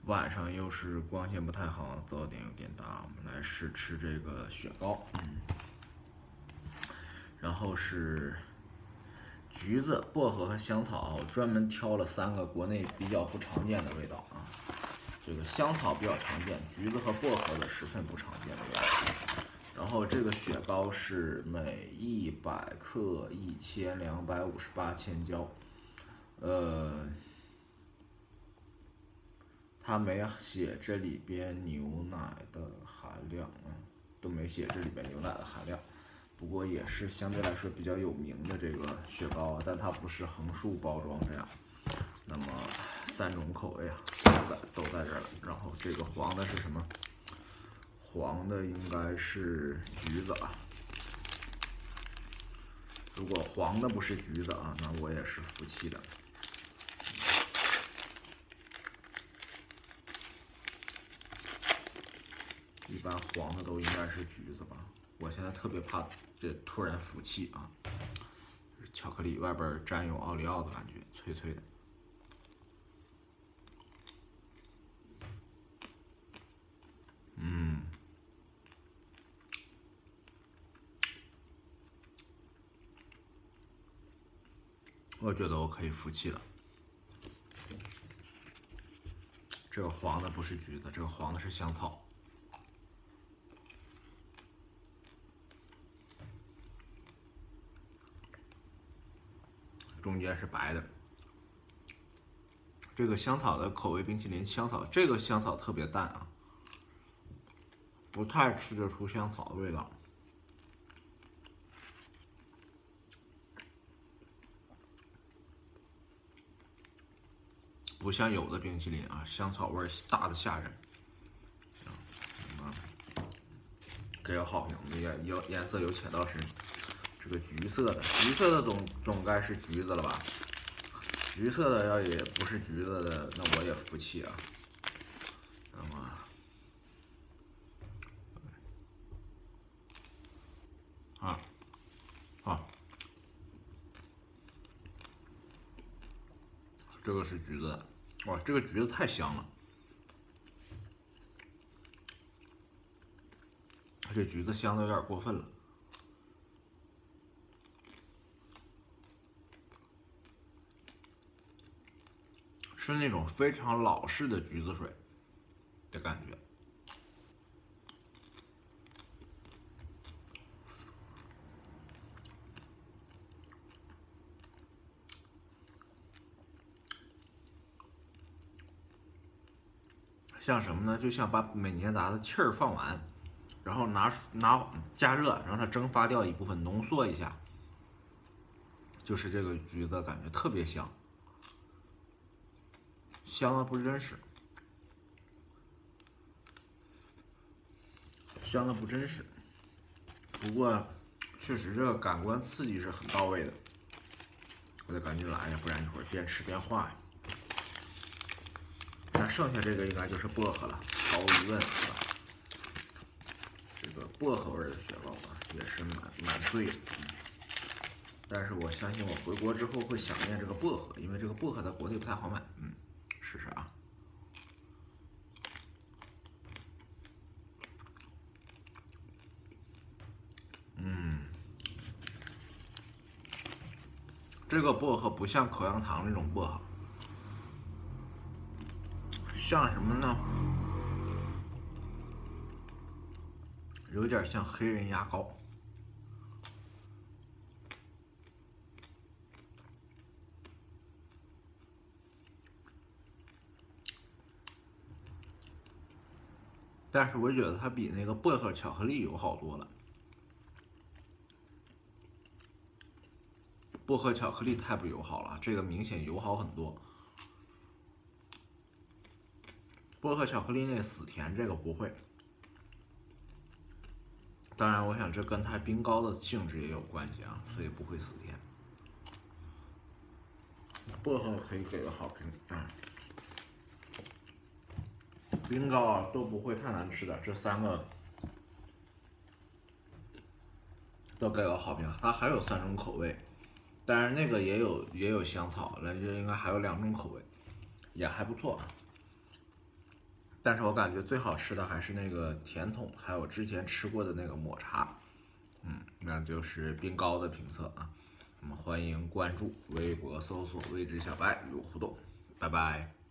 晚上又是光线不太好，噪点有点大。我们来试吃这个雪糕，然后是橘子、薄荷和香草，我专门挑了3个国内比较不常见的味道啊。这个香草比较常见，橘子和薄荷的十分不常见的味道。然后这个雪糕是每100克1258千焦，它没写这里边牛奶的含量啊，都没写这里边牛奶的含量。不过也是相对来说比较有名的这个雪糕，但它不是横竖包装这样。那么3种口味啊，都在这儿了。然后这个黄的是什么？黄的应该是橘子啊。如果黄的不是橘子啊，那我也是服气的。一般黄的都应该是橘子吧。我现在特别怕这突然服气啊，巧克力外边沾有奥利奥的感觉，脆脆的。我觉得我可以服气了。这个黄的不是橘子，这个黄的是香草。中间是白的。这个香草的口味冰淇淋，这个香草特别淡啊，不太吃得出香草的味道。不像有的冰淇淋啊，香草味大的吓人。给个好评，颜色有浅到深。这个橘色的总该是橘子了吧？橘色的要也不是橘子的，那我也服气啊。那么，这个是橘子的，哇，这个橘子太香了。这橘子香的有点过分了。是那种非常老式的橘子水的感觉。像什么呢？就像把美年达的气儿放完，然后拿加热，让它蒸发掉一部分，浓缩一下，就是这个橘子感觉特别香，香的不真实，香的不真实。不过确实这个感官刺激是很到位的，我得赶紧来呀，不然一会儿边吃边化呀。那剩下这个应该就是薄荷了，毫无疑问是吧？这个薄荷味的雪糕啊，也是蛮对的。但是我相信我回国之后会想念这个薄荷，因为这个薄荷在国内不太好买。试试啊。这个薄荷不像口香糖那种薄荷，像什么呢？有点像黑人牙膏。但是我觉得它比那个薄荷巧克力友好多了。薄荷巧克力太不友好了，这个明显友好很多。薄荷巧克力那死甜，这个不会。当然，我想这跟它冰糕的性质也有关系啊，所以不会死甜。薄荷可以给个好评啊。冰糕啊都不会太难吃的，这3个都给个好评。它还有3种口味，但是那个也有香草，那就应该还有2种口味，也还不错。 但是我感觉最好吃的还是那个甜筒，还有之前吃过的那个抹茶。那就是冰糕的评测啊。那么欢迎关注微博搜索“未知小白”与我互动，拜拜。